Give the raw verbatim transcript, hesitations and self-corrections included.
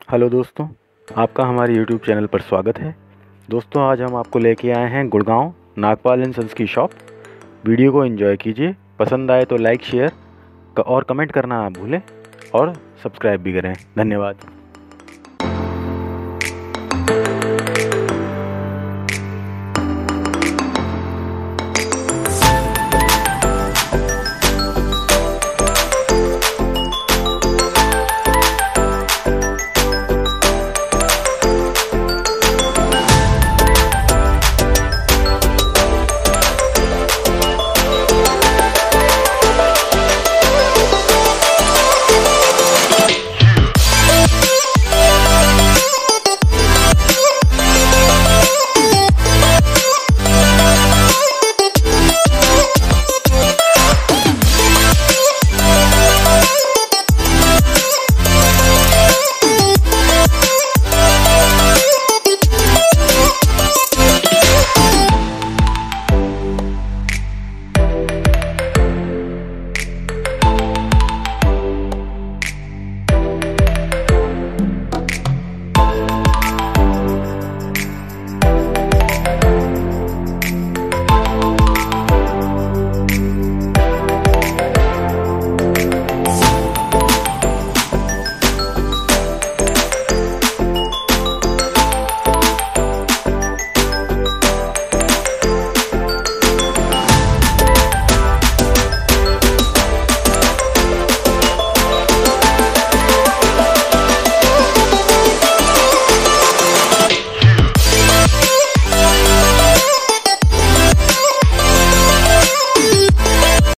Hello दोस्तों, आपका हमारे यूट्यूब चैनल पर स्वागत है। दोस्तों, आज हम आपको लेके आए हैं गुड़गांव नागपाल एंड सन्स की शॉप। वीडियो को एंजॉय कीजिए, पसंद आए तो लाइक शेयर और कमेंट करना ना भूलें और सब्सक्राइब भी करें। धन्यवाद।